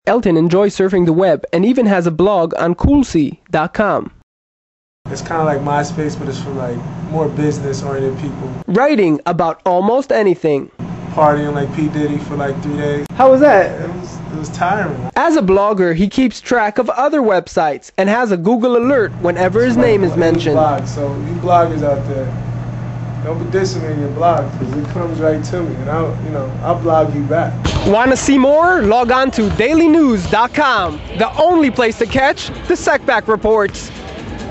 Elton enjoys surfing the web and even has a blog on coolsea.com. It's kind of like MySpace, but it's for like more business-oriented people. Writing about almost anything. Partying like P. Diddy for like 3 days. How was that? It was tiring. As a blogger, he keeps track of other websites and has a Google alert whenever his name is mentioned. So you bloggers out there, don't be dissing me in your blog, because it comes right to me, and I'll blog you back. Want to see more? Log on to dailynews.com, the only place to catch the Seckbach reports.